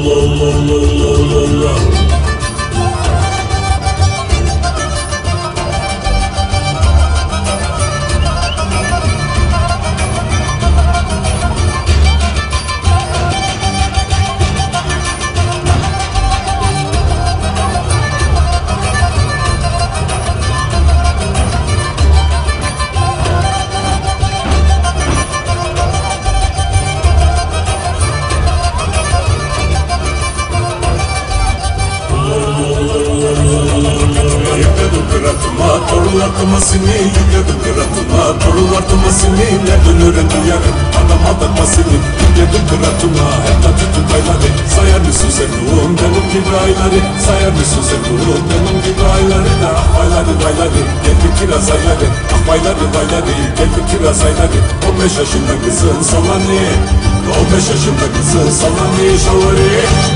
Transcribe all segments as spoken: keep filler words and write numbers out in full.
Allah Allah Allah Allah. Torunlartmasını yükledim kıratıma, torunlartmasını ne dönür duyarım, adam aldatmasını yükledim kıratıma. Hep de tutun ayları, sayar mısın sen ruhum benim gibi ayları, sayar mısın sen ruhum benim gibi ayları da. Ah bayları bayları, gel bir kiraz ayları, ah bayları bayları, gel bir kiraz ayları. On beş yaşında kızın salanı, on beş yaşında kızın salanı şavari.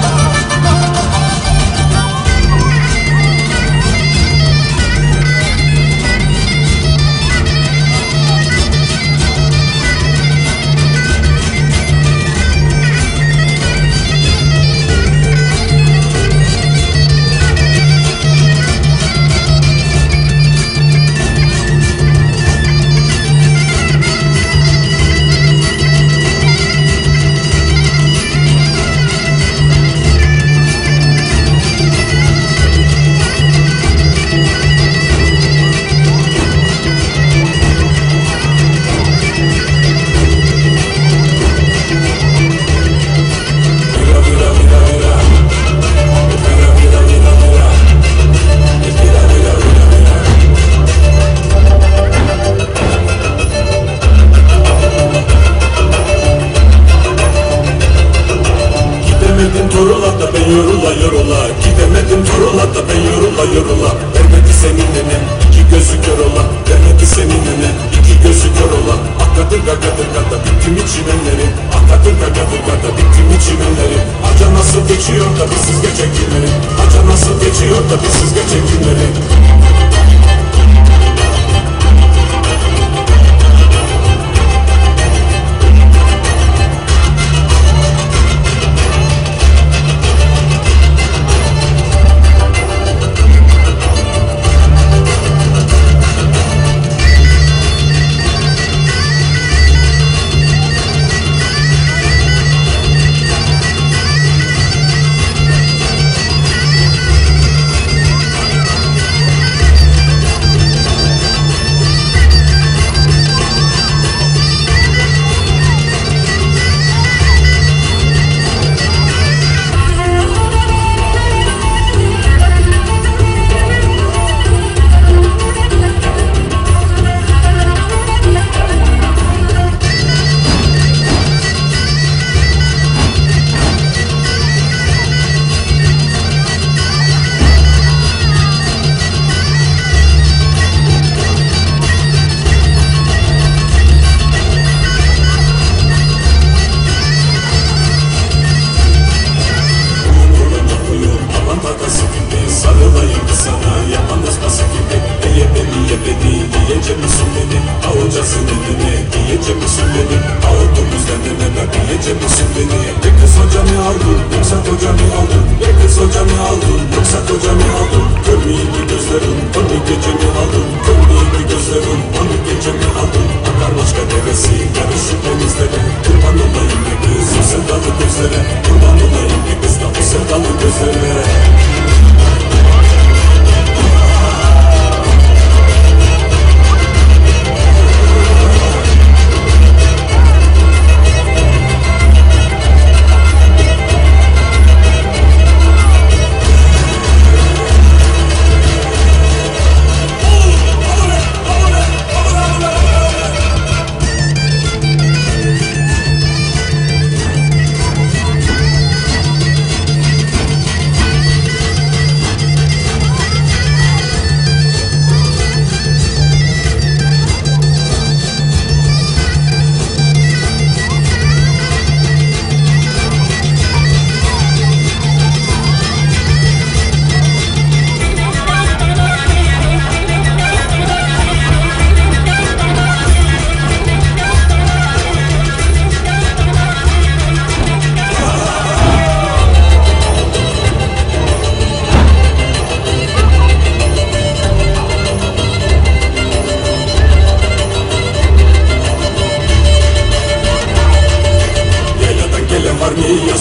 Torulata ben yorula yorula, gidemedim Torulata ben yorula yorula. Vermedi senin nenem, iki gözü kör ola, vermedi senin nenem, iki gözü kör ola. Akadırga kadırgada bittim içimenleri, akadırga kadırgada bittim içimenleri. Aca nasıl geçiyor da bizsiz geçen günleri, aca nasıl geçiyor da bizsiz geçen günleri.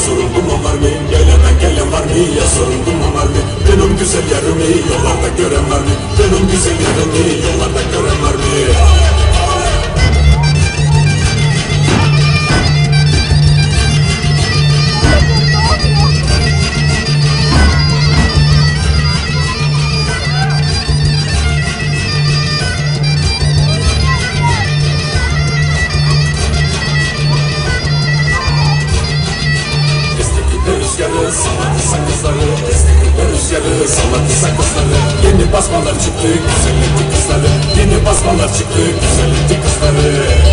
soruldum o var mı? Gelen gelen var mı ya soruldum o var mı? Benim güzel yarımı yollarda gören var mı? Benim güzel yarımı yollarda gören var mı? Rüzgarı salladı sakızları, destekli rüzgarı salladı sakızları. Yeni basmalar çıktı, güzellikli kızları. Yeni basmalar çıktı, güzellikli kızları.